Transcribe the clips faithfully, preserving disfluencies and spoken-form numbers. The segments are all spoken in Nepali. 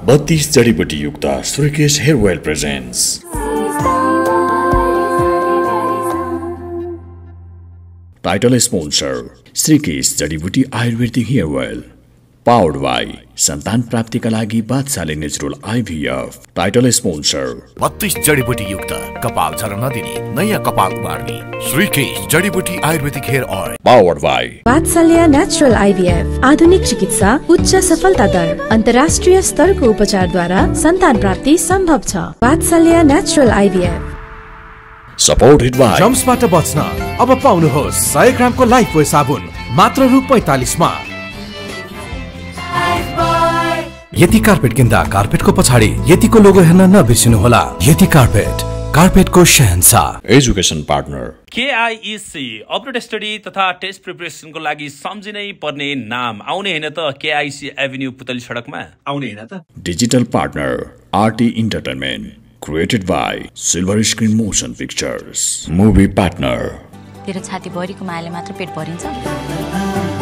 बत्तीस जडीबुटी युक्त Shrikesh hair oil presents title sponsor Shrikesh जडीबुटी आयुर्वेदिक हेयर ऑयल पावर्ड बाई संतान प्राप्ति का लागि बादशाहले नेचुरल आईवीएफ टाइटल स्पोन्सर बत्तीस जडीबुटी युक्त कपाल झर्न नदिने नयाँ कपाल उमार्ने श्रीकेश जडीबुटी आयुर्वेदिक hair oil powered by Badshah natural IVF आधुनिक चिकित्सा उच्च सफलता दर अन्तर्राष्ट्रिय स्तरको उपचारद्वारा संतान प्राप्ति सम्भव छ। Badshah natural IVF supported by जम्सबाट बच्न अब पाउनुहोस् सय ग्रामको लाइफबोय साबुन मात्र रु पैंतालीस मा। यति कार्पेट किन्दा कार्पेटको पछाडि यतिको लोगो हेर्न नबिर्सिनु होला। यति कार्पेट कार्पेटको शहंशाह। Education partner KIC update study तथा टेस्ट प्रिपरेसनको लागि सम्झिनै पर्ने नाम आउने हैन त केआईसी एभिन्यू पुतली सडकमा आउने हैन त। Digital partner RT Entertainment created by Silver Screen Motion Pictures. Movie partner तेरो छाती भरिको मायाले मात्र पेट भरिन्छ।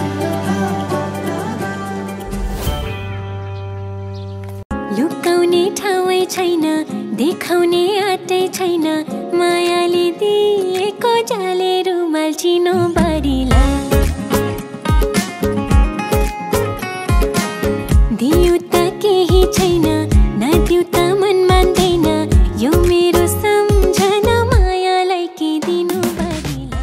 लुकाउने ठाउँै छैन देखाउने आँटै छैन मायाले दिएको जाले रुमाल चिनो बारीला दियो त केही छैन नदियो त मन मान्दैन यो मेरो सम्झना मायालाई के दिनु बारीला।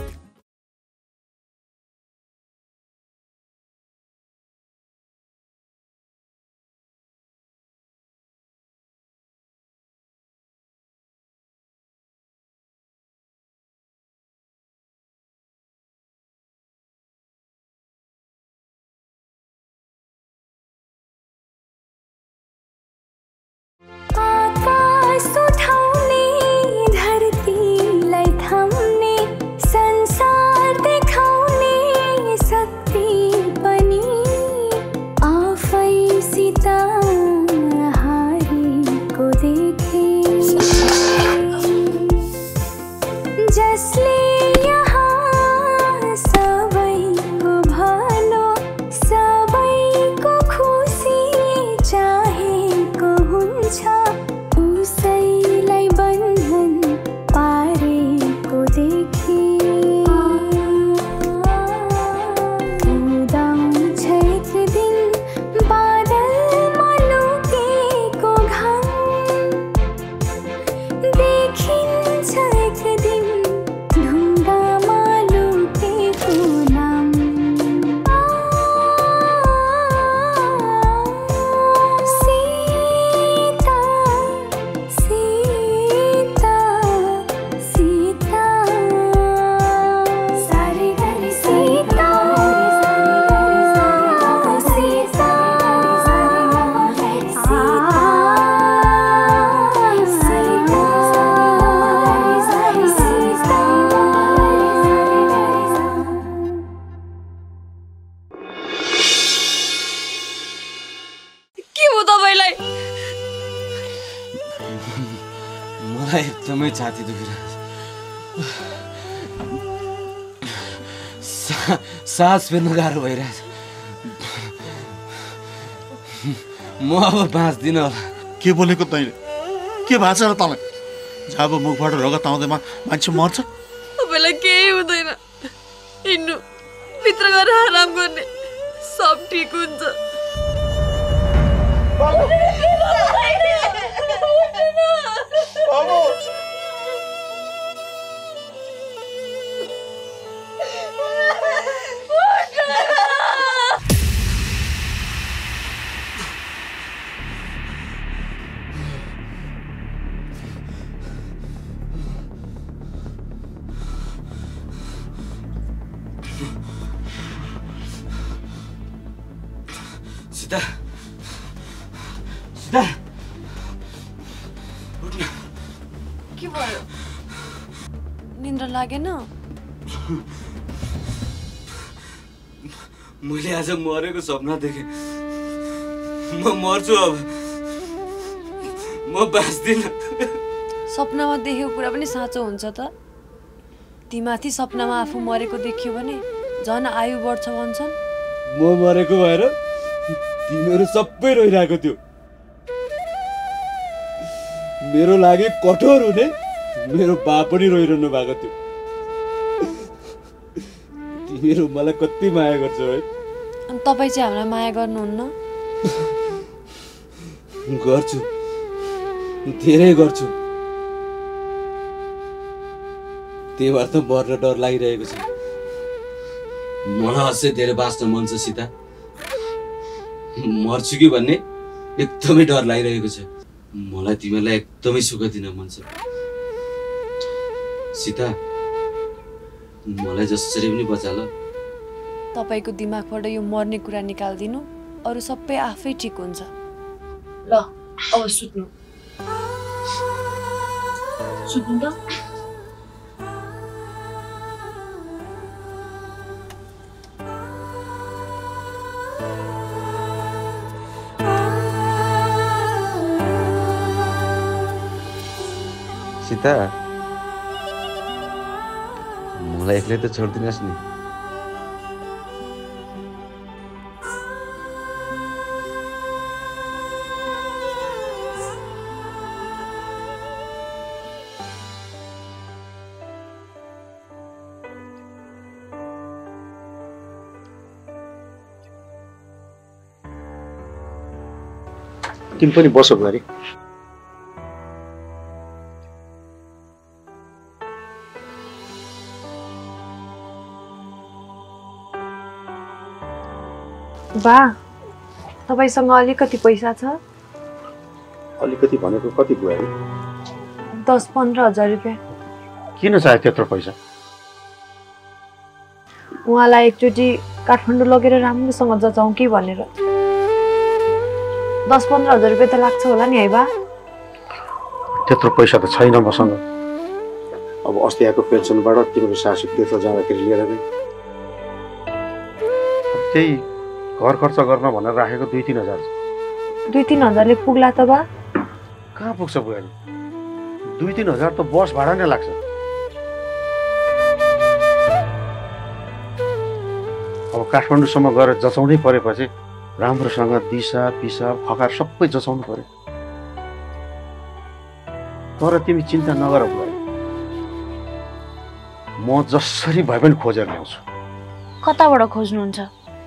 मलाई एकदमै छाती दुखिरहेछ। सास फेर्न गाह्रो भइरहेछ। म अब बाँच्दिनँ होला। के बोलेको तैँले? के भएको छ र तँलाई? जब मुखबाट रगत आउँदैमा मान्छे मर्छ? तपाईँलाई केही हुँदैन, हिँड्नु भित्र गएर आराम गर्ने, सब ठिक हुन्छ। सीता सीता उठ्न। के भयो? निन्द्रा लागेन? मैले आज मरेको सपना देखेँ। म मर्छु अब, म बाँच्दिनँ। सपनामा देखेको कुरा पनि साँचो हुन्छ त? तीमाथि सपनामा आफू मरेको देखियो भने झन् आयु बढ्छ भन्छन्। म मरेको भएर तिमीहरू सबै रोइरहेको थियो। मेरो लागि कठोर हुने मेरो बा पनि रोइरहनु भएको थियो। तिमीहरू मलाई कति माया गर्छौ है। अनि तपाईँ चाहिँ हामीलाई माया गर्नुहुन्न? गर्छु, धेरै गर्छु। त्यही भएर त मर्न डर लागिरहेको छ। मलाई अझै धेरै बाँच्न मन छ सीता। मर्छु कि भन्ने एकदमै डर लागिरहेको छ। मलाई तिमीलाई एकदमै सुख दिन मन छ सीता। मलाई जसरी पनि बचा ल। तपाईँको दिमागबाट यो मर्ने कुरा निकालिदिनु, अरू सबै आफै ठिक हुन्छ। ल अब सुत्नु सुत्नु त। सीता मलाई एक्लै त छोडिदिनुहोस् नि। तिमी पनि बसो गरी। बा, तपाईँसँग अलिकति पैसा छ? अलिकति भनेको कति भयो अरे? दस पन्ध्र हजार रुपियाँ। किन चाहियो त्यत्रो पैसा? उहाँलाई एकचोटि काठमाडौँ लगेर राम्रोसँग जचाउँ कि भनेर। दस पन्ध्र हजार रुपियाँ त लाग्छ होला नि है बा? त्यत्रो पैसा त छैन मसँग। अब अस्ति आएको पेन्सनबाट तिम्रो सासू तीर्थ जाँदाखेरि लिएर नै त्यही घर खर्च गर्न भनेर राखेको दुई तिन हजार छ। दुई तिन हजारले पुग्ला त बा? कहाँ पुग्छ बुहारी? दुई तिन हजार त बस भाडा नै लाग्छ। अब काठमाडौँसम्म गएर जचाउँदै परेपछि राम्रोसँग दिसा पिसाब खकार सबै जचाउनु पर्यो। तर तिमी चिन्ता नगर बुहारी, म जसरी भए पनि खोजेर ल्याउँछु। कताबाट खोज्नुहुन्छ?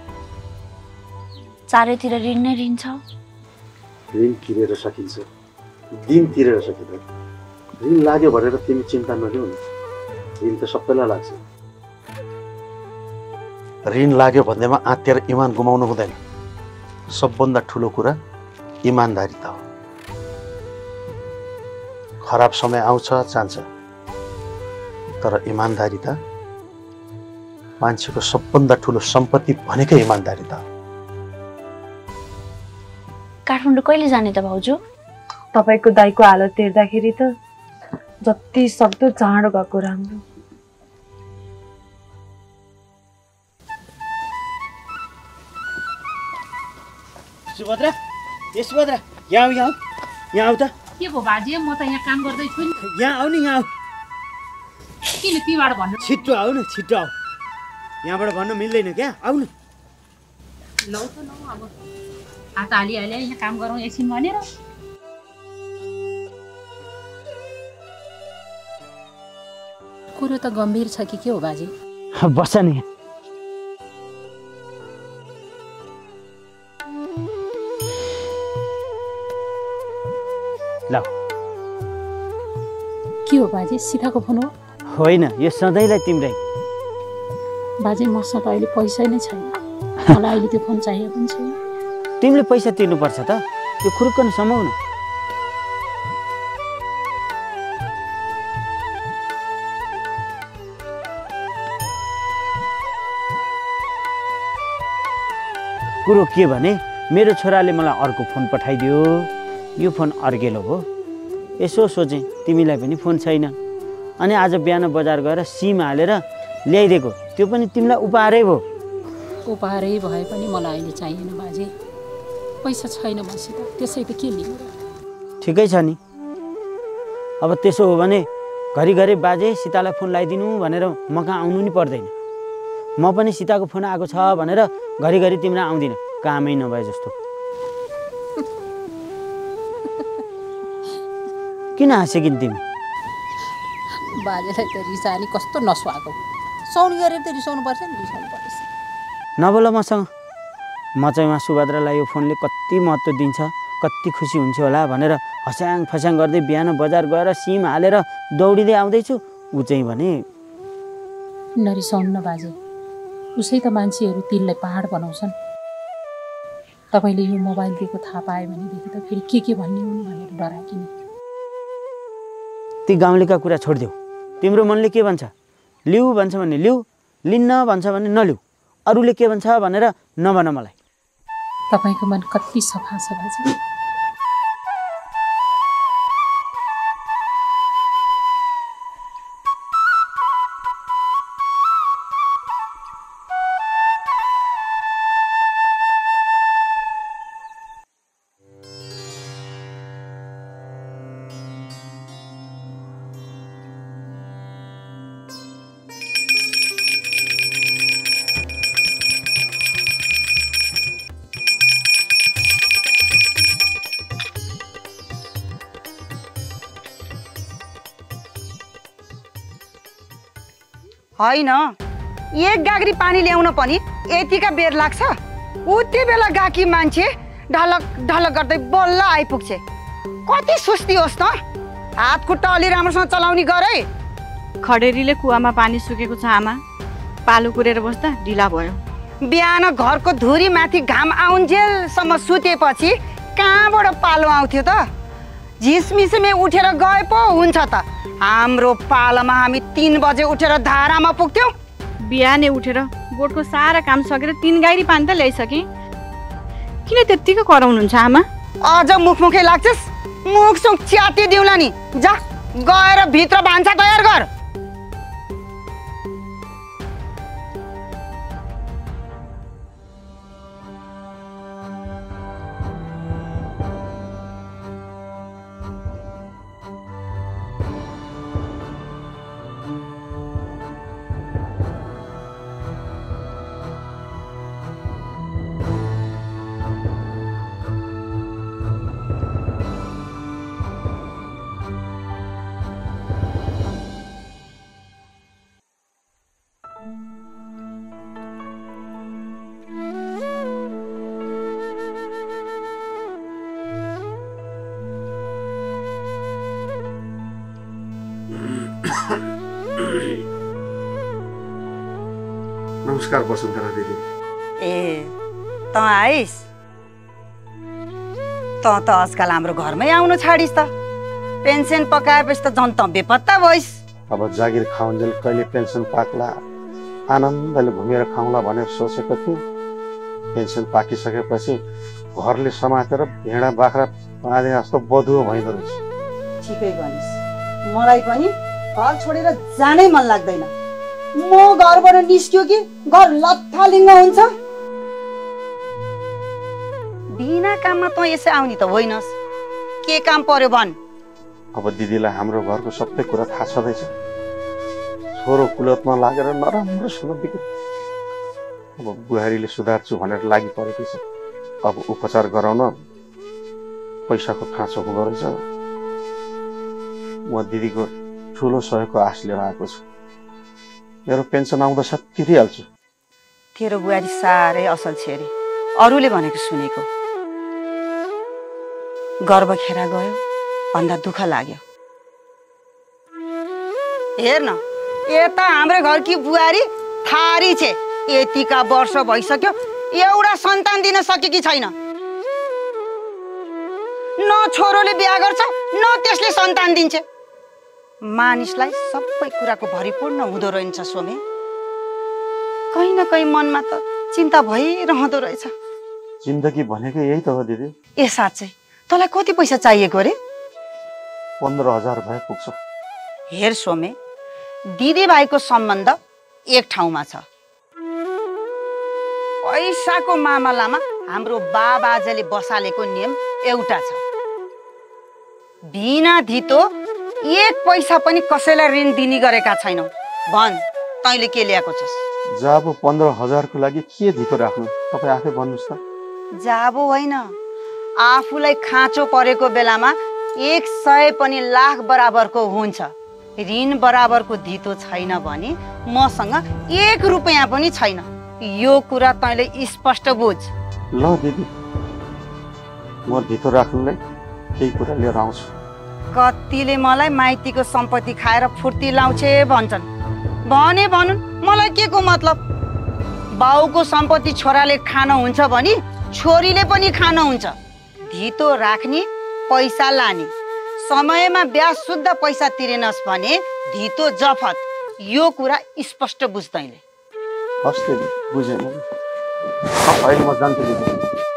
चारैतिर ऋण नै ऋण छ। ऋण तिरेर सकिन्छ, दिन तिरेर सकिँदैन। ऋण लाग्यो भनेर तिमी चिन्ता नलिउ न, ऋण त सबैलाई लाग्छ। ऋण लाग्यो भन्दैमा आत्तिएर इमान गुमाउनु हुँदैन। सबभन्दा ठुलो कुरा इमानदारिता हो। खराब समय आउँछ जान्छ, तर इमानदारिता मान्छेको सबभन्दा ठुलो सम्पत्ति भनेकै इमानदारिता हो। काठमाडौँ कहिले जाने त भाउजू? तपाईँको दाइको हालत हेर्दाखेरि त जति सक्दो चाँडो गएको राम्रो। सुभद्रा, ए सुभद्रा, यहाँ आऊ, यहाँ यहाँ आऊ त। के भयो बाजे? म त यहाँ काम गर्दैछु नि। यहाँ आऊ नि, यहाँ आऊ। किन तीबाट भन्नु? छिट्टो आऊ न, छिट्टो आऊ। यहाँबाट भन्न मिल्दैन क्या, आऊ न। लौ त लौ, अब हात हालिहाले यहाँ काम गरौँ एकछिन भनेर। कुरो त गम्भीर छ कि के हो बाजे? बस नि। ल के हो बाजे? सीताको फोन हो? होइन, यो सधैँलाई तिम्रै। बाजे मसँग अहिले पैसा नै छैन। मलाई अहिले त्यो फोन चाहिएको पनि छैन। तिमीले पैसा तिर्नुपर्छ त, त्यो खुरुक्क न समाउ न। कुरो के भने मेरो छोराले मलाई अर्को फोन पठाइदियो। यो फोन अर्गेलो हो। यसो सोचेँ तिमीलाई पनि फोन छैन, अनि आज बिहान बजार गएर सिम हालेर ल्याइदिएको। त्यो पनि तिमीलाई उपहारै भयो। उपहारै भए पनि मलाई अहिले चाहिएन बाजे। पैसा छैन मसित, त्यसै त के लिनु? ठिकै छ नि। अब त्यसो हो भने घरिघरि बाजे सीतालाई फोन लगाइदिनु भनेर म कहाँ आउनु नि पर्दैन। म पनि सीताको फोन आएको छ भनेर घरिघरि तिम्रो आउँदिनँ, कामै नभए जस्तो। किन हाँस्यो किन तिमी? बाजेलाई त रिसानी कस्तो नसुहाएको साउनी गरेर त रिसाउनु पर्छ नि रिसाउनु पर्छ नबोल मसँग म चाहिँ उहाँ सुभद्रालाई यो फोनले कति महत्त्व दिन्छ कति खुसी हुन्छ होला भनेर हस्याङ फस्याङ गर्दै बिहान बजार गएर सिम हालेर दौडिँदै आउँदैछु ऊ चाहिँ भने नरिसाउनु न बाजे उसै त मान्छेहरू तिललाई पहाड बनाउँछन् तपाईँले यो मोबाइल दिएको थाहा पायो भनेदेखि त फेरि के के भन्ने हुन् भनेर डराकिने ती गाउँलेका कुरा छोडिदेऊ तिम्रो मनले के भन्छ लिऊ भन्छ भने लिऊ लिन्न भन्छ भने नलिऊ अरूले के भन्छ भनेर नभन मलाई तपाईँको मन कति सफा छ बाजे होइन एक गाग्री पानी ल्याउन पनि यतिका बेर लाग्छ उति बेला गाकी मान्छे ढलक ढलक गर्दै बल्ल आइपुग्छ कति सुस्ती होस् न हात खुट्टा अलि राम्रोसँग चलाउने गरे खडेरीले कुवामा पानी सुकेको छ आमा पालो कुरेर बस्दा ढिला भयो बिहान घरको धुरी माथि घाम आउन्जेलसम्म सुतेपछि कहाँबाट पालो आउँथ्यो त झिसमिसमे उठेर गए पो हुन्छ त हाम्रो पालामा हामी तीन बजे उठेर धारामा पुग्थ्यौँ बिहानै उठेर गोठको सारा काम सकेर तीन गाडी पानी त ल्याइसके किन त्यत्तिकै कराउनुहुन्छ आमा अझ मुखमुखै लाग्छस् मुखसुख च्याति दिउँला नि जा गएर भित्र भान्सा तयार गर नमस्कार वसुन्धरा दिदी ए त आइस त त आजकल हाम्रो घरमै आउनु छाडिस् त पेन्सन पकाएपछि त झन् त बेपत्ता भइस् अब जागिर खाउन्जेल कहिले पेन्सन पाक्ला आनन्दले घुमेर खाउँला भनेर सोचेको थिएँ पेन्सन पाकिसकेपछि घरले समातेर भेडा बाख्रा पाले जस्तो बधुवा भइदो रहेछ ठिकै भनिस् मलाई पनि घर छोडेर जानै मन लाग्दैन म घरबाट निस्क्यो कि घर लत्थालिङ्ग हुन्छ बिना काममा त यसै आउने त होइनस् के काम पर्यो भन् अब दिदीलाई हाम्रो घरको सबै कुरा थाहा छँदैछ छोरो कुलतमा लागेर नराम्रोसँग बिग्यो अब बुहारीले सुधार्छु भनेर लागि परेको छ अब उपचार गराउन पैसाको खाँचो हुँदो रहेछ म दिदीको ठुलो सहयोगको आश लिएर आएको छु मेरो पेन्सन आउँदा सब तिरिहाल्छु तेरो बुहारी साह्रै असल छ अरे अरूले भनेको सुनेको गर्व खेरा गयो भन्दा दुःख लाग्यो हेर्न यता हाम्रो घरकी बुहारी थारी छे यतिका वर्ष भइसक्यो एउटा सन्तान दिन सकेकी छैन न छोरोले बिहा गर्छ न त्यसले सन्तान दिन्छ मानिसलाई सबै कुराको भरिपूर्ण हुँदो रहन्छ सोमे कहीँ न कहीँ मनमा त चिन्ता भइरहँदो रहेछ जिन्दगी भनेको यही त हो दिदी ए साँच्चै तँलाई कति पैसा चाहिएको अरे पन्ध्र हजार भए पुग्छ हेर सोमे दिदी भाइको सम्बन्ध एक ठाउँमा छ पैसाको मामलामा हाम्रो बाबाजेले बसालेको नियम एउटा छ बिना धितो एक पैसा पनि कसैलाई ऋण दिने गरेका छैनौ भन तैँले के ल्याएको छस् जाबो पन्ध्र हजारको लागि के धितो राख्नु तपाईँ आफै भन्नुहोस् त जाबो होइन आफूलाई खाँचो परेको बेलामा एक सय पनि लाख बराबरको हुन्छ। ऋण बराबरको धितो छैन भने मसँग एक रुपियाँ पनि छैन। यो कुरा तैँले स्पष्ट बुझ। ल दिदी, म धितो राख्नुलाई केही कुरा लिएर आउँछु। कतिले मलाई माइतीको सम्पत्ति खाएर फुर्ती लाउँछे भन्छन्। भने भनुन्, मलाई के को मतलब? बाउको सम्पत्ति छोराले खान हुन्छ भने छोरीले पनि खान हुन्छ। धितो राख्ने, पैसा लाने, समयमा ब्याज शुद्ध पैसा तिरेनस् भने धितो जफत। यो कुरा स्पष्ट बुझ्दैले। हस् दिदी, बुझेँ म। अहिले म जान्छु दिदी।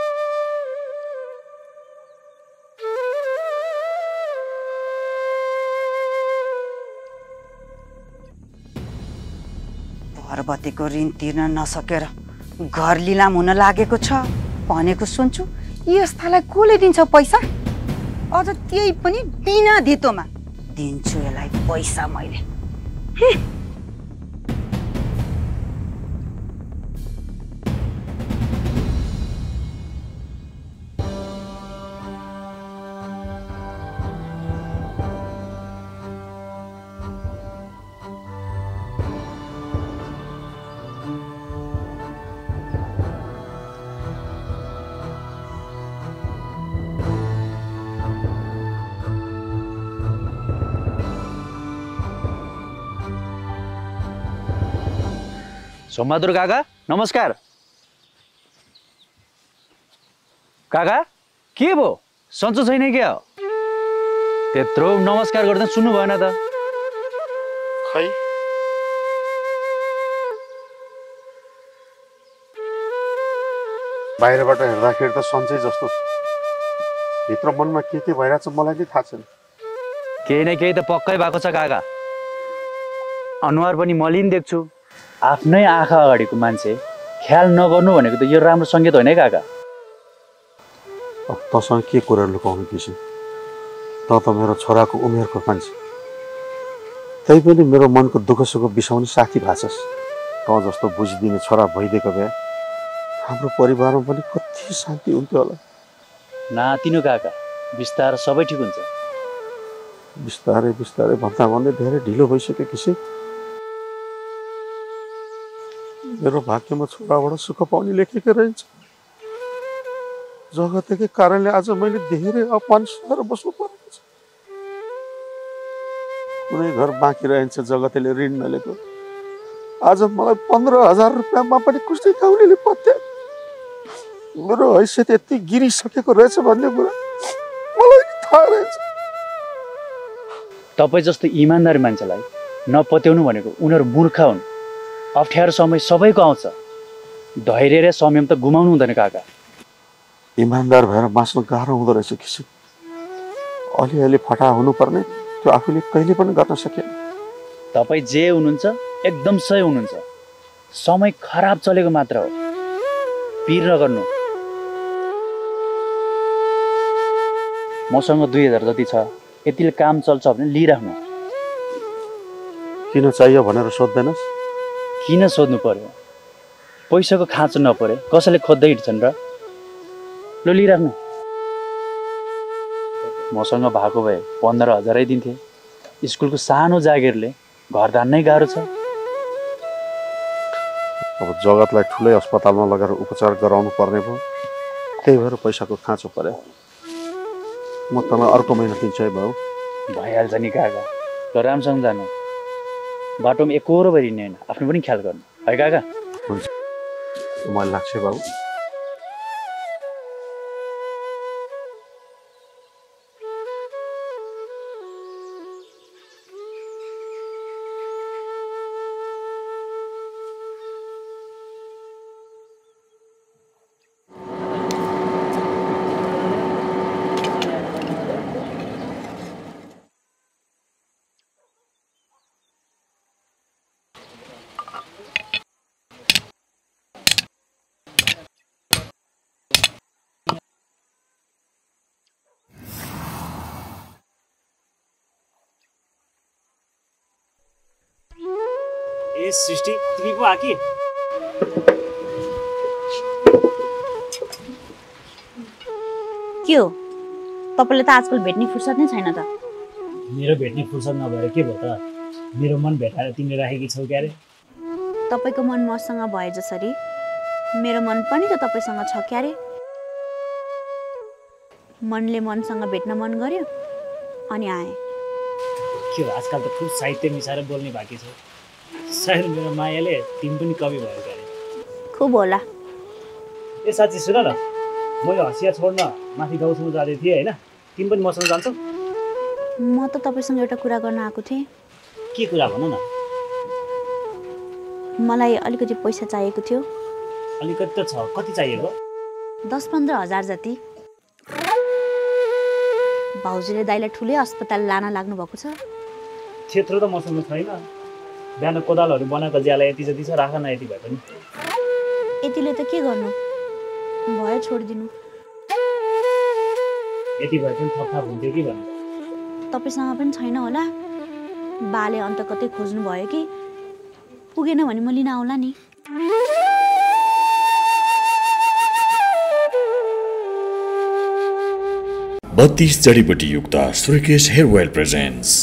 पार्वतीको ऋण तिर्न नसकेर घर लिलाम हुन लागेको छ भनेको सुन्छु। यस्तालाई कसले दिन्छ पैसा? अझ त्यही पनि बिना धितोमा। दिन्छु यसलाई पैसा मैले। सोमबहादुर काका नमस्कार। काका के भयो, सन्चो छैन क्या? त्यत्रो नमस्कार गर्दा सुन्नु भएन त? खै बाहिरबाट हेर्दाखेरि त सन्चै जस्तो, भित्र मनमा के के भइरहेछ मलाई नै थाहा छैन। केही न केही त पक्कै भएको छ काका। अनुहार पनि मलिन देख्छु। आफ्नै आँखा अगाडिको मान्छे ख्याल नगर्नु भनेको त यो राम्रो सङ्केत होइन है काका। अब तँसँग के कुरा लुकाउनु किसिम? त त मेरो छोराको उमेरको मान्छे, त्यही पनि मेरो मनको दुःख सुख बिसाउने साथी भाषस। त जस्तो बुझिदिने छोरा भइदिएको भए हाम्रो परिवारमा पनि कति शान्ति हुन्थ्यो होला। नातिनु काका, बिस्तार सबै ठिक हुन्छ। बिस्तारै बिस्तारै भन्दा भन्दै धेरै ढिलो भइसक्यो किसिम। मेरो भाग्यमा छोराबाट सुख पाउने लेखेको रहन्छ। जगतकै कारणले आज मैले धेरै अपमान सहेर बस्नु परेको छ। कुनै घर बाँकी रहन्छ जगतले ऋण नलिएको। आज मलाई पन्ध्र हजार रुपियाँमा पनि कुनै गाउँले पत्या। मेरो हैसियत यति गिरिसकेको रहेछ भन्ने कुरा मलाई थाहा रहेछ। तपाईँ जस्तो इमान्दार मान्छेलाई नपत्याउनु भनेको उनीहरू मूर्ख हुन्। अप्ठ्यारो समय सबैको आउँछ, धैर्य र संयम त गुमाउनु हुँदैन काका। इमान्दार भएर बाँच्नु गाह्रो हुँदो रहेछ किसिम। अलिअलि फटा हुनुपर्ने त्यो आफूले कहिले पनि गर्न सकेन। तपाईँ जे हुनुहुन्छ एकदम सही हुनुहुन्छ। समय खराब चलेको मात्र हो, पिर नगर्नु। मसँग दुई हजार जति छ, यतिले काम चल्छ भने लिइराख्नु। किन चाहियो भनेर सोध्दैनस्? किन सोध्नु पर्यो? पैसाको खाँचो नपरे कसैले खोज्दै हिँड्छन् र? ल लिइराख्नु। मसँग भएको भए पन्ध्र हजारै दिन्थे। स्कुलको सानो जागिरले घर धान्नै गाह्रो छ। अब जगतलाई ठुलै अस्पतालमा लगेर उपचार गराउनु पर्ने भयो, त्यही भएर पैसाको खाँचो पर्यो। म तँलाई अर्को महिना दिन्छु है भाउ। भइहाल्छ नि काका। ल राम्रोसँग जानु, बाटोमा एकहोरो भएर हिँड्ने होइन, आफ्नो पनि ख्याल गर्नु है काका। हुन्छ, मलाई लाग्छ बाबु। ए सृष्टि, तिमी पो आकी? के हो, तपाईँले त आजकल भेट्ने फुर्सद नै छैन त। मेरो भेट्ने फुर्सद नभएर के भयो त? मेरो मन भेटाएर तिमीले राखेकी छौ क्यारे? तपाईँको मन मसँग भए जसरी मेरो मन पनि त तपाईँसँग छ क्यारे। मनले मनसँग भेट्न मन गर्यो अनि आए। के हो आजकल त खुब साहित्य मिसाएर बोल्ने बाँकी छ। सायद मेरो मायाले तिमी पनि कवि भयो क्यारे। खुब होला। ए साँच्ची सुन न, मैले हँसिया छोड्न माथि गाउँसम्म जाँदै थिएँ होइन? तिमी पनि मसँग जान्छौ? म त तपाईँसँग एउटा कुरा गर्न आएको थिएँ। के कुरा भन न? मलाई अलिकति पैसा चाहिएको थियो। अलिकति त छ, कति चाहिएको? दस पन्ध्र हजार जति। भाउजूले दाइलाई ठुलै अस्पताल लान लाग्नु भएको छ। त्यत्रो त मसँग छैन। बिहान कोदालहरू बनाएको ज्याला यति जति छ, राख न यति भए पनि। यतिले त के गर्नु, भयो छोडिदिनु। यति भए पनि थपथाप हुन्थ्यो कि भन्नु। तपाईँसँग पनि छैन होला? बाले अन्त कतै खोज्नु भयो कि? पुगेन भने म लिन आउला नि। बत्तीस जडीबुटी युक्त Shrikesh hair oil presents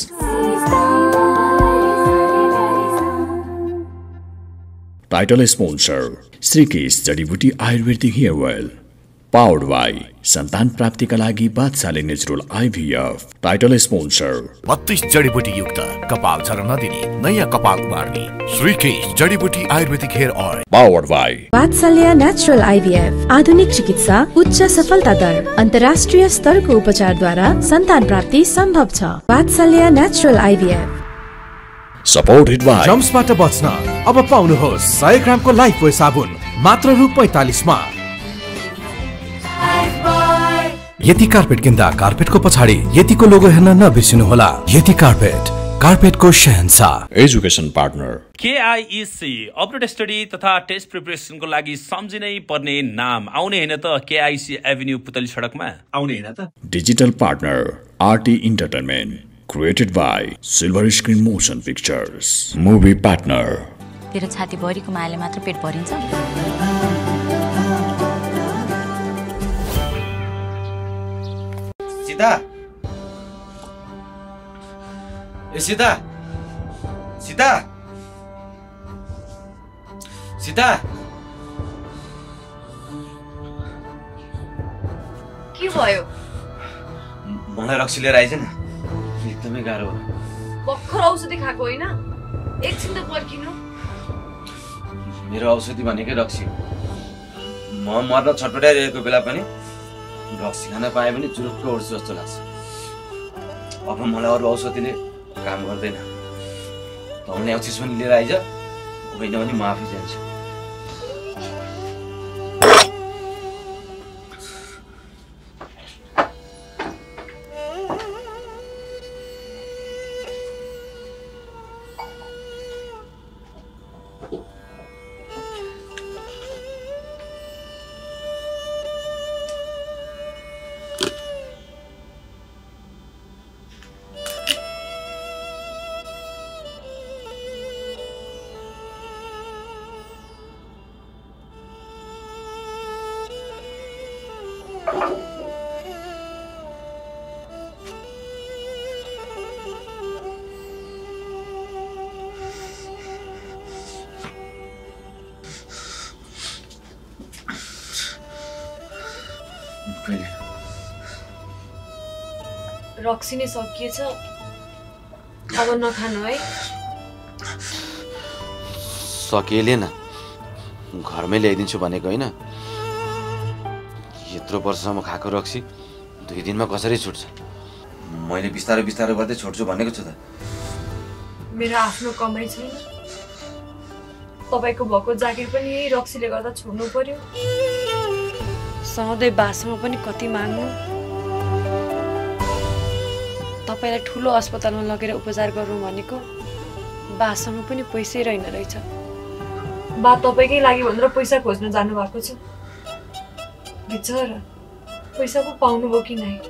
title sponsor Shrikesh जडीबुटी आयुर्वेदिक हेयर ऑयल पावर्ड बाई संतान प्राप्तिका लागि बादशाले नेचुरल आईभीएफ। टाइटल स्पोन्सर बत्तीस जडीबुटी युक्त कपाल झर्न नदिने नयाँ कपाल उमार्ने श्रीकेश जडीबुटी आयुर्वेदिक हेयर ऑयल पावर्ड बाई बादशाले नेचुरल आईभीएफ। आधुनिक चिकित्सा, उच्च सफलता दर, अन्तर्राष्ट्रिय स्तरको उपचारद्वारा सन्तान प्राप्ति सम्भव छ। बादशाले नेचुरल आईभीएफ। सपोर्टेड बाई जम्सबाट बच्न अब पाउनुहोस् सय ग्रामको लाइफ बोय साबुन मात्र रु पैंतालीस मा। यति कार्पेट किन्दा कार्पेटको पछाडि यतिको लोगो हेर्न नबिर्सिनुहोला। यति कार्पेट, कार्पेटको शहंशाह। Education partner KIC upload study तथा टेस्ट प्रिपरेसनको लागि सम्झिनै पर्ने नाम आउने हैन त? केआईसी एभिन्यू पुतली सडकमा आउने हैन त? Digital partner RT Entertainment created by Silver Screen Motion Pictures. Movie partner तेरो छाती भरिको मायाले मात्र पेट भरिन्छ। सीता, ए सीता, सीता, सीता, के भयो? मलाई रक्सी लिएर आइज न, एकदमै गाह्रो हो। भर्खर औषधि खाएको होइन, एकछिन त पर्खिनु। मेरो औषधि भनेकै रक्सी हो। म मर्न छटपटाइरहेको बेला पनि रक्सी खान पाए पनि चुरुक्क उठ्छु जस्तो लाग्छ। अब मलाई अरू औषधिले काम गर्दैन। तँले औषधि पनि लिएर आइज, होइन भने म आफै जान्छु। रक्सी नै सकिएछ, अब नखानु है। सकिएले न, घरमै ल्याइदिन्छु भनेको होइन। यत्रो वर्षसम्म खाएको रक्सी दुई दिनमा कसरी छुट्छ? मैले बिस्तारै बिस्तारै गर्दै छोड्छु भनेको छु त। मेरो आफ्नो कमाइ छैन, तपाईँको भएको जागिर पनि यही रक्सीले गर्दा छोड्नु पर्यो। सधैँ बासँग पनि कति माग्नु। तपाईँलाई ठुलो अस्पतालमा लगेर उपचार गरौँ भनेको बासँग पनि पैसै रहेन रहेछ। बा तपाईँकै लागि भनेर पैसा खोज्न जानुभएको छ। बिचरा पैसा पो पाउनुभयो कि नै?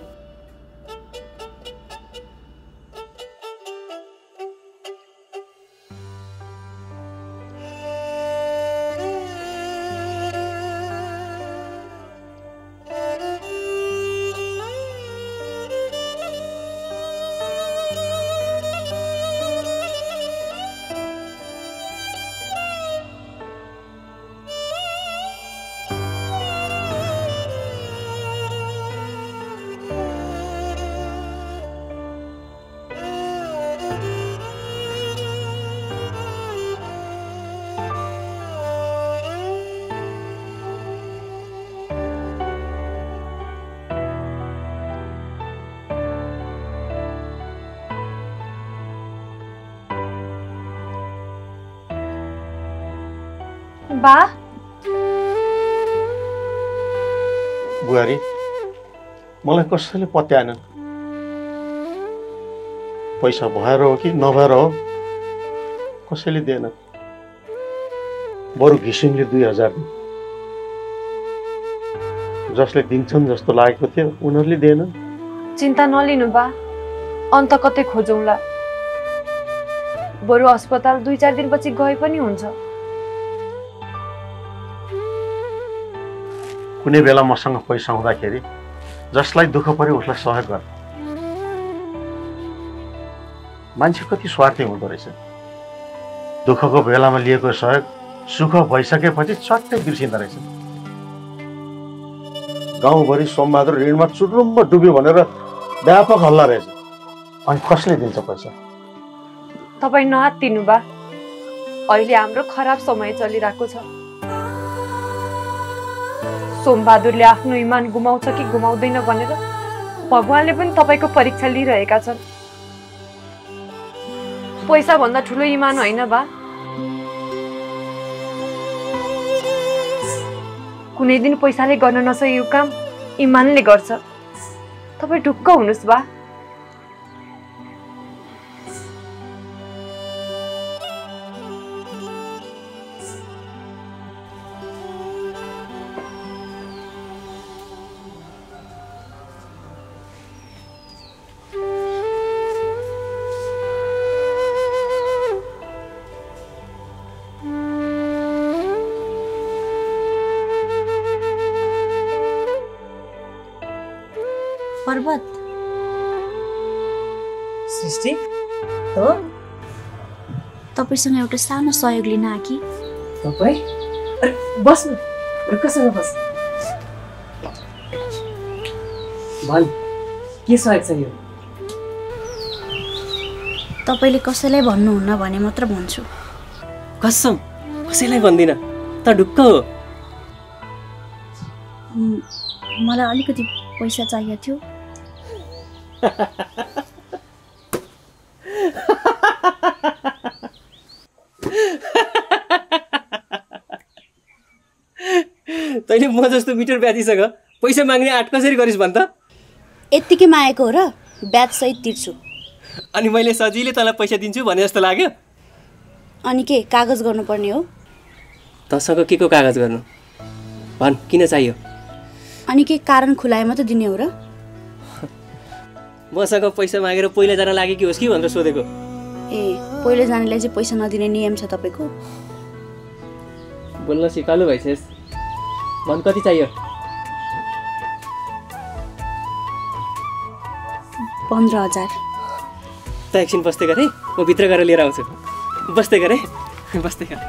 बा बुहारी मलाई कसैले पत्याएन पैसा भएर हो कि नभएर हो कसैले दिएन बरु घिसिङले दुई हजार जसले दिन्छन् जस्तो लागेको थियो उनीहरूले दिएन चिन्ता नलिनु बा अन्त कतै खोजौँला बरु अस्पताल दुई चार दिनपछि गए पनि हुन्छ कुनै बेला मसँग पैसा हुँदाखेरि जसलाई दुःख पर्यो उसलाई सहयोग गर मान्छे कति स्वार्थी हुँदो रहेछ दुःखको बेलामा लिएको सहयोग सुख भइसकेपछि चट्टै बिर्सिँदो रहेछ गाउँभरि सोमबहादुर ऋणमा चुरुम्ब डुब्यो भनेर व्यापक हल्ला रहेछ अनि कसले दिन्छ पैसा तपाईँ नहात्तिनु बा अहिले हाम्रो खराब समय चलिरहेको छ सोमबहादुरले आफ्नो इमान गुमाउँछ कि गुमाउँदैन भनेर भगवानले पनि तपाईँको परीक्षा लिइरहेका छन् पैसा भन्दा ठुलो इमान होइन बा कुनै दिन पैसाले गर्न नसकेको काम इमानले गर्छ तपाईँ ढुक्क हुनुहोस् बा पर्वत सृष्टि हो तपाईसँग एउटा सानो सहयोग लिन आकी तपाईँ अरे बस्नु रुकसँग बस भन के सहयोग चाहियो तपाईले कसैलाई भन्नुहुन्न भने मात्र भन्छु कसम कसैलाई भन्दिन त ढुक्क हो मलाई अलिकति पैसा चाहिएको थियो तैँले म जस्तो मिटर ब्याजीसँग पैसा माग्ने आँट कसरी गरिस् भन् त यत्तिकै मागेको हो र ब्याज सहित तिर्छु अनि मैले सजिलै तँलाई पैसा दिन्छु भने जस्तो लाग्यो अनि के कागज गर्नुपर्ने हो तँसँग के को कागज गर्नु भन् किन चाहियो अनि के कारण खुलाए मात्र दिने हो र मसँग पैसा मागेर पहिला जान लागे कि होस् कि भनेर सोधेको ए पहिला जानेलाई चाहिँ पैसा नदिने नियम छ तपाईको बोल्न सिकालु भइसेस् भन् कति चाहियो पन्ध्र हजार त एकछिन बस्दै गरे म भित्र गएर लिएर आउँछु बस्दै गरे बस्दै गर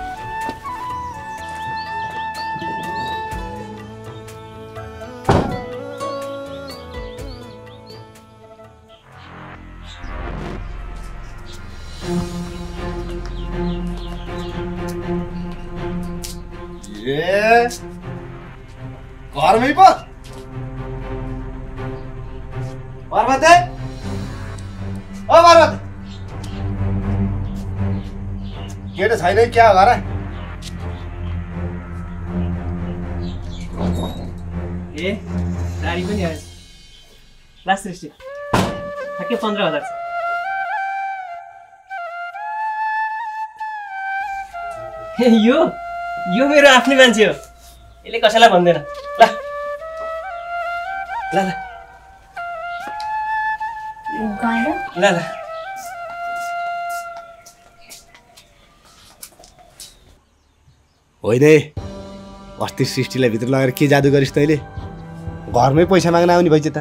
घरमै पो पार्वती ओ पार्वती केटा छैन क्या घर ए गाडी पनि आएछ लास्ट सृष्टि ठ्याक्कै पन्ध्र हजार छ यो यो मेरो आफ्नै मान्छे हो यसले कसैलाई भन्दैन ल ल ल ल होइन अस्ति सृष्टिलाई भित्र लगेर के जादु गरिस् तैँले घरमै पैसा माग्न आउने भइछ त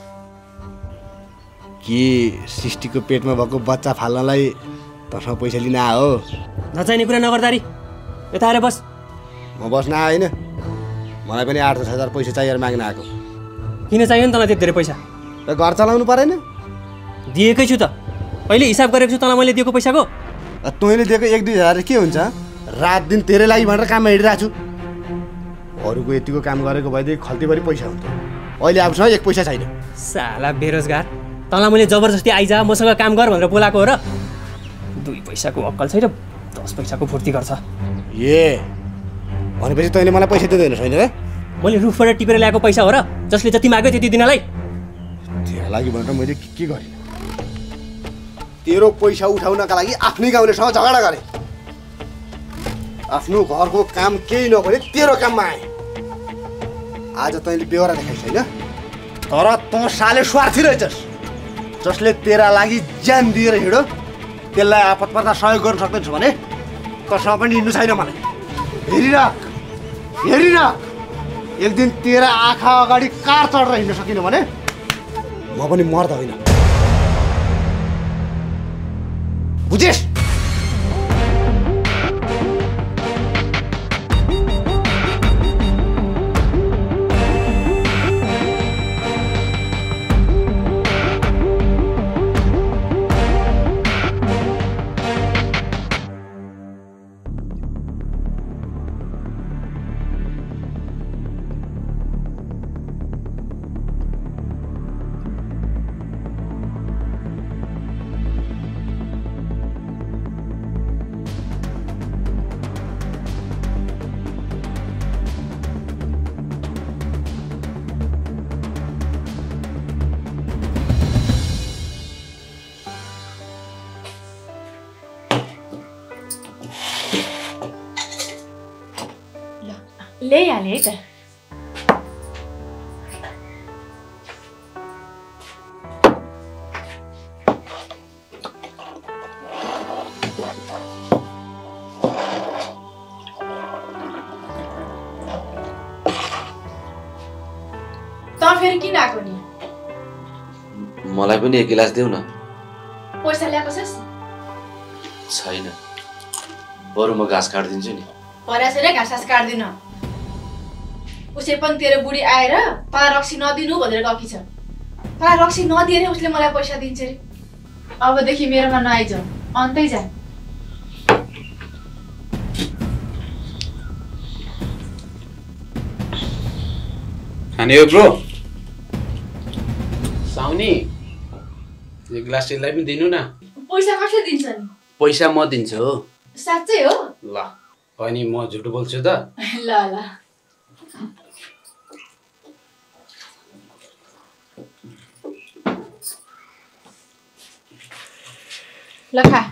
के सृष्टिको पेटमा भएको बच्चा फाल्नलाई तसँग पैसा लिन आयो नचाहिने कुरा नगर्दारी यता आएर बस म बस्न आएन मलाई पनि आठ दस हजार पैसा चाहिएर माग्न आएको किन चाहियो नि तँलाई त्यति धेरै पैसा र घर चलाउनु परेन दिएकै छु त अहिले हिसाब गरेको छु तँलाई मैले दिएको पैसाको तैँले दिएको एक दुई हजार के हुन्छ रात दिन तेरै लागि भनेर काममा हिँडिरहेको छु अरूको यतिको काम गरेको भएदेखि खल्तीभरि पैसा हुन्छ अहिले आफूसँग एक पैसा छैन साला बेरोजगार तँलाई मैले जबरजस्ती आइजा मसँग काम गर भनेर बोलाएको हो र दुई पैसाको अक्कल छैन दस पैसाको फुर्ती गर्छ ए भनेपछि तैँले मलाई पैसा दिँदैनस् होइन र? मैले रुखबाट टिपेर ल्याएको पैसा हो र जसले जति माग्यो त्यति दिनलाई? तेरो लागि भनेर मैले के के गरेँ? तेरो पैसा उठाउनका लागि आफ्नै गाउँलेसँग झगडा गरेँ। आफ्नो घरको काम केही नगरे तेरो काममा आएँ। आज तैँले बेहोरा देखाइस् होइन? तर तँ साले स्वार्थी रहेछस्। जसले तेरा लागि ज्यान दिएर हिँड्यो त्यसलाई आपत पर्दा सहयोग गर्न सक्दैछ भने तँसँग पनि हिँड्नु छैन मलाई। हेरिराख हेरिराख, एक दिन तेरा आँखा अगाडि कार चढेर हिँड्न सकिनँ भने म पनि मर्दा होइन। बुझेस्? ल्याइहालेँ है त। त फेरि किन आएको नि? मलाई पनि एक गिलास देऊ न। पैसा ल्याएको छस्? छैन, बरु म घाँस काटिदिन्छु नि। परासेर घाँस घाँस काट्दिन। उसै पनि तेरो बुढी आएर पा रक्सी नदिनु भनेर गएकी छ। पा रक्सी नदिएर उसले मलाई पैसा दिन्छ रे। अबदेखि मेरोमा नआइज, अन्तै जा। खाने हो ब्रो? साउनी एक ग्लास यसलाई पनि दिनु न। पैसा कसले दिन्छ नि? पैसा म दिन्छु। साँच्चै हो? ल अनि म झुट बोल्छु त? ल ल। ल खा।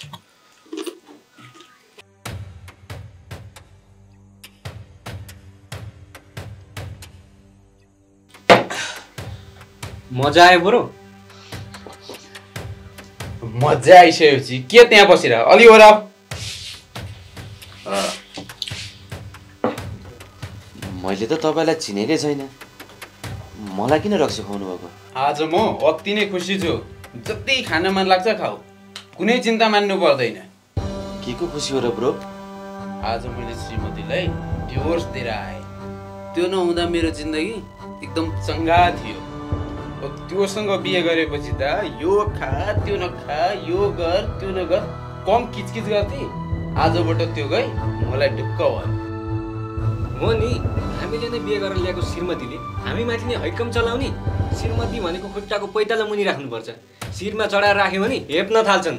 मजा आयो बरु? मजा आइसकेपछि के त्यहाँ बसेर अलि ओरा। मैले त तपाईँलाई चिनेकै छैन, मलाई किन रक्सी खुवाउनु भएको? आज म अति नै खुसी छु। जति खान मन लाग्छ खाऊ, कुनै चिन्ता मान्नु पर्दैन। के को खुसी हो र ब्रो? आज मैले श्रीमतीलाई डिभोर्स दिएर आएँ। त्यो नहुँदा मेरो जिन्दगी एकदम चङ्गा थियो। त्योसँग बिहे गरेपछि त यो खा त्यो नखा, यो गर त्यो नगर, कम किचकिच गर्थे। आजबाट त्यो गई मलाई ढुक्क भयो। हो नि, हामीले नै बिहे गरेर ल्याएको श्रीमतीले हामी माथि नै हैकम चलाउने। श्रीमती भनेको खुट्टाको पैताला मुनि राख्नुपर्छ। शिरमा चढाएर राख्यो भने हेप्न थाल्छन्।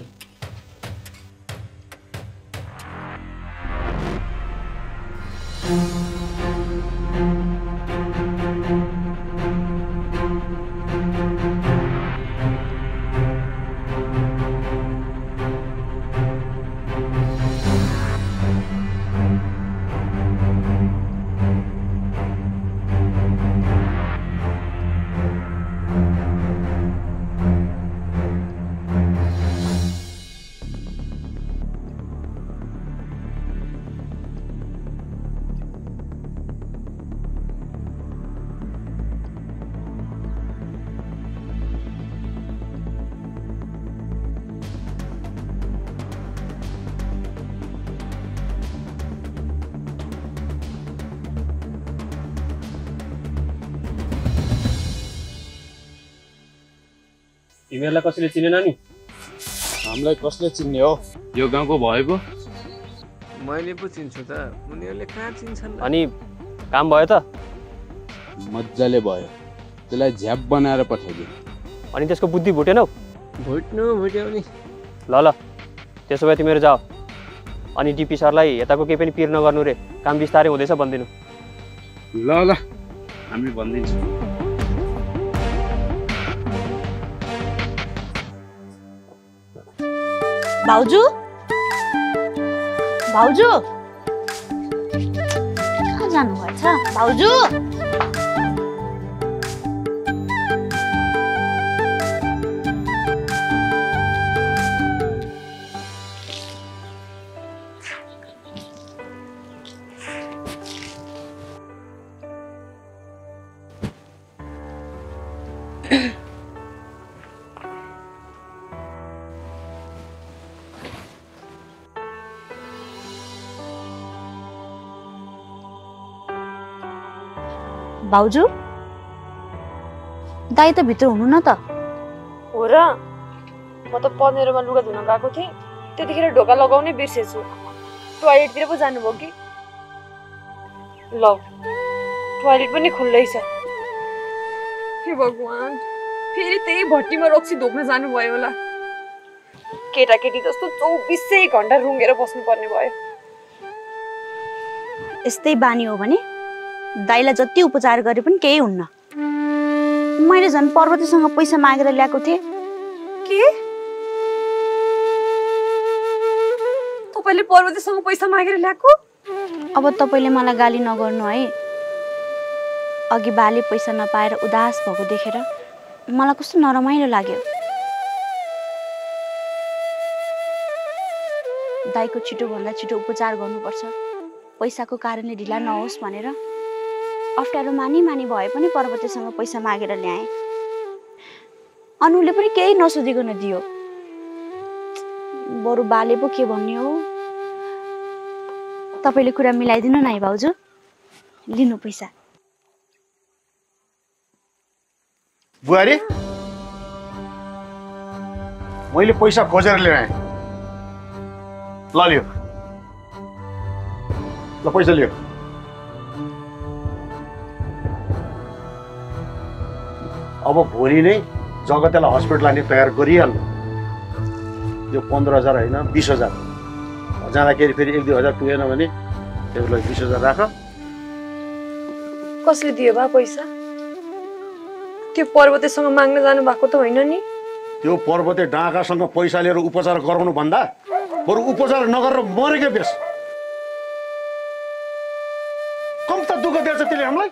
तिमीहरूलाई कसैले चिनेन नि? हामीलाई कसले चिन्ने हो? यो गाउँको भए पो? मैले पो चिन्छु त, उनीहरूले कहाँ चिन्छन्? अनि काम भयो त? मजाले भयो। त्यसलाई झ्याप बनाएर पठाइदिए। अनि त्यसको बुद्धि भुटेनौ? भुट्नु भुट्यौ नि। ल ल, त्यसो भए तिमीहरू जाऊ। अनि डिपी सरलाई यताको केही पनि पिर नगर्नु रे, काम बिस्तारै हुँदैछ भनिदिनु। ल ल हामी भनिदिन्छौँ। भाउजू भाउजू कहाँ जानुभएछ भाउजू? भाउजू दाइ त भित्र हुनु न त। हो र, म त पनेरोमा लुगा धुन गएको थिएँ, त्यतिखेर ढोका लगाउनै बिर्सेछु। टोयलेटतिर पो जानुभयो कि? ल टोयलेट पनि खुल्लै छ। हे भगवान्, फेरि त्यही भट्टीमा रक्सी धोक्न जानुभयो होला। केटाकेटी जस्तो चौबिसै घन्टा रुँगेर बस्नुपर्ने भयो। यस्तै बानी हो भने दाइलाई जति उपचार गरे पनि केही हुन्न। मैले झन् पर्वतीसँग पैसा मागेर ल्याएको थिएँ। के? तपाईँले पर्वतीसँग पैसा मागेर ल्याएको? अब तपाईँले मलाई गाली नगर्नु है। अघि बाले पैसा नपाएर उदास भएको देखेर मलाई कस्तो नरमाइलो लाग्यो। दाइको छिटोभन्दा छिटो उपचार गर्नुपर्छ, पैसाको कारणले ढिला नहोस् भनेर अप्ठ्यारो मानी मानी भए पनि पर्वतीसँग पैसा मागेर ल्याएँ। अनुले पनि केही नसोधिकन दियो। बरु बाले पो के भन्ने हो। तपाईँले कुरा मिलाइदिनु न है भाउजू, लिनु पैसा। बुहारी मैले पैसा खोजेर ल्याएँ। ल लियो, ल पैसा लियो। अब भोलि नै जगतेलाई हस्पिटल लाने तयार गरिहाल्नु। यो पन्ध्र हजार होइन बिस हजार जाँदाखेरि फेरि एक दुई हजार पुगेन भने त्यसलाई बिस हजार राख। कसले दियो बा पैसा? त्यो पर्वतेसँग माग्न जानु भएको त होइन नि? त्यो पर्वते डाँकासँग पैसा लिएर उपचार गराउनु भन्दा बरु उपचार नगरेर मरेकै बेस। कम त दुःख दिएछ त्यसले हामीलाई।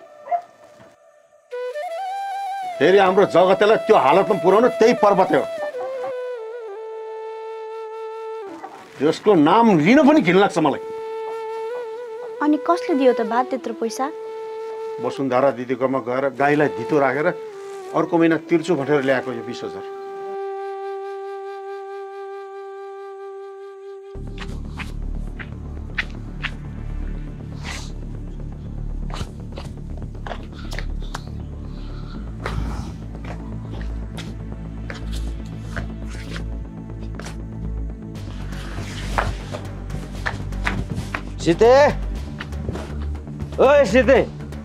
फेरि हाम्रो जगतेलाई त्यो हालतमा पुर्याउनु त्यही पर्वते हो। यसको नाम लिन पनि घिन लाग्छ मलाई। अनि कसले दियो त बा त्यत्रो पैसा? वसुन्धरा दिदीकोमा गएर गाईलाई धितो राखेर अर्को महिना तिर्छु भनेर ल्याएको यो बिस हजार। सीते, ओए सीते,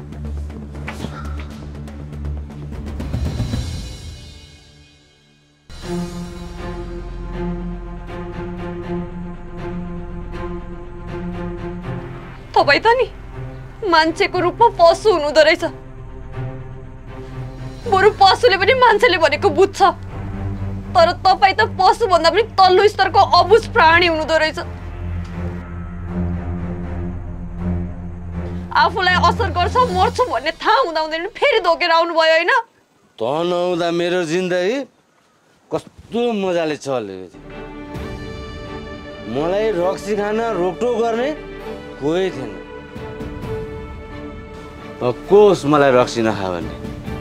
तपाईँ त नि मान्छेको रूपमा पशु हुनुहुँदो रहेछ। बरु पशुले पनि मान्छेले भनेको बुझ्छ, तर तपाईँ त पशु भन्दा पनि तल्लो स्तरको अबुझ प्राणी हुनुहुँदो रहेछ। आफूलाई असर गर्छ मर्छु भन्ने थाहा हुँदा हुँदैन फेरि धोकेर आउनु भयो होइन? त नहुँदा मेरो जिन्दगी कस्तो मजाले चल्यो। मलाई रक्सी खान रोकटोक गर्ने कोही थिएन। कोस मलाई रक्सी नखा भन्ने।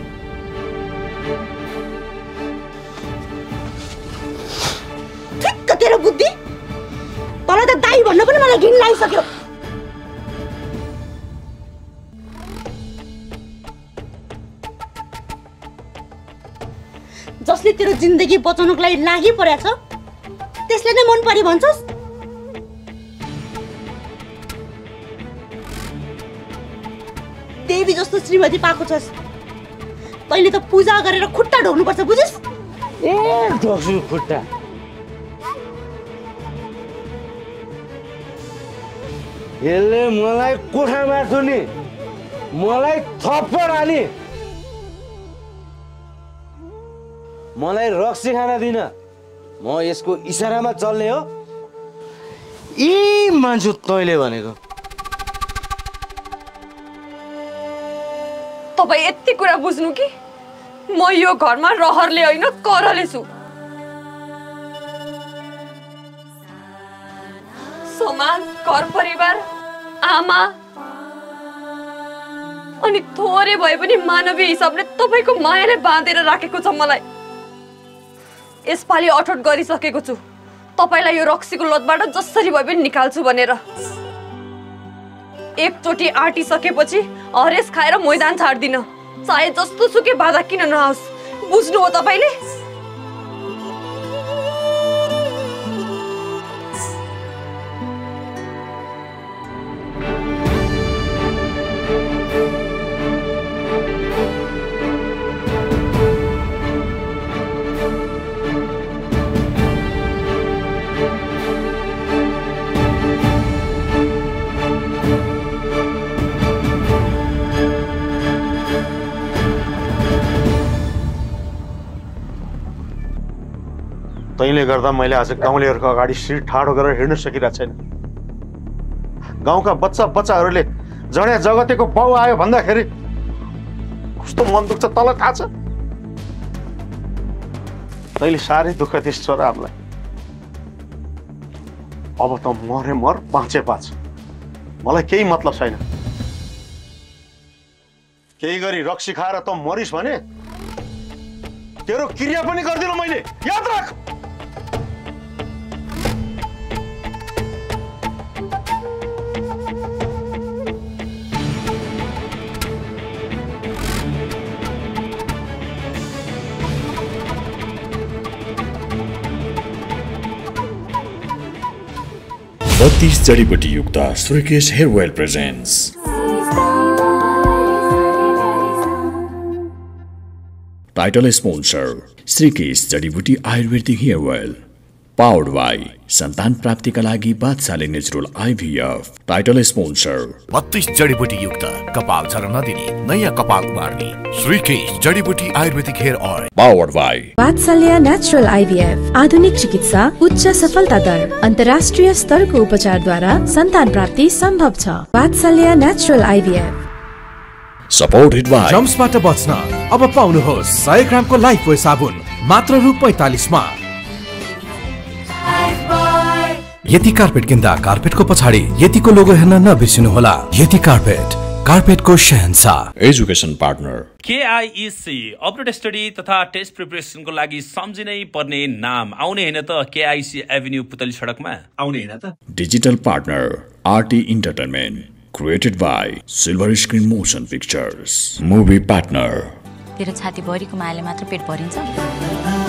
ठिक्क तेरो बुद्धि। तँलाई त दाइ भन्न पनि मलाई घिन लागिसक्यो। जसले तेरो जिन्दगी बचाउनको लागि लागि परेछ त्यसले नै मन परि भन्छस्। देवी जस्तो श्रीमती पाएको छस्, तैँले त पूजा गरेर खुट्टा ढोग्नुपर्छ बुझिस्? ए ढोक्छु खुट्टा। यसले मलाई कोठामा थुनी मलाई थप्पड हाली मलाई रक्सी खान दिन म यसको इसारामा चल्ने हो यी मान्छु तैँले भनेको तपाईँ यति कुरा बुझ्नु कि म यो घरमा रहरले होइन करले छु समाज घर परिवार आमा अनि थोरै भए पनि मानवीय हिसाबले तपाईँको मायाले बाँधेर राखेको छ मलाई यसपालि अठोट गरिसकेको छु तपाईँलाई यो रक्सीको लतबाट जसरी भए पनि निकाल्छु भनेर एकचोटि आँटिसकेपछि हरेस खाएर मैदान छाड्दिन चाहे जस्तो सुकै बाधा किन नआओस् बुझ्नु हो तपाईँले तैँले गर्दा मैले आज गाउँलेहरूको अगाडि शिर ठाडो गरेर हिँड्न सकिरहेको छैन गाउँका बच्चा बच्चाहरूले जड्या जगतेको पाउ आयो भन्दाखेरि कस्तो मन दुख्छ तँलाई थाहा छ तैँले साह्रै दुःख दिस छोराहरूलाई अब त मरे मर बाँचे बाँच मलाई केही मतलब छैन केही गरी रक्सी खाएर त मरिस् भने तेरो क्रिया पनि गर्दिन मैले याद राख बत्तीस जडीबुटी युक्त Shrikesh hair oil presents title sponsor Shrikesh जडीबुटी आयुर्वेदिक हेयर ऑयल पावर्ड बाई सन्तान प्राप्तिका लागि बादशाहले नेचुरल आईभीएफ टाइटल स्पोन्सर बत्तीस जडीबुटी युक्त कपाल झर्न नदिने नयाँ कपाल उमार्ने श्रीकेश जडीबुटी आयुर्वेदिक hair oil powered by Vatsalya natural IVF आधुनिक चिकित्सा उच्च सफलता दर अन्तर्राष्ट्रिय स्तरको उपचारद्वारा सन्तान प्राप्ति सम्भव छ Vatsalya natural IVF supported by जम्सबाट बच्न अब पाउनुहोस् सय ग्रामको लाइफबोय साबुन मात्र रु पैंतालीस मा यति कार्पेट किन्दा कार्पेटको पछाडि यतिको लोगो हेर्न नबिर्सिनुहोला यति कार्पेट कार्पेटको शहंशाह education partner KIC operate study तथा टेस्ट प्रिपरेसनको लागि सम्झिनै पर्ने नाम आउने हैन त केआईसी एभिन्यू पुतली सडकमा आउने हैन त digital partner RT Entertainment created by Silver Screen Motion Pictures movie partner तेरो छाती भरिको मायाले मात्र पेट भरिन्छ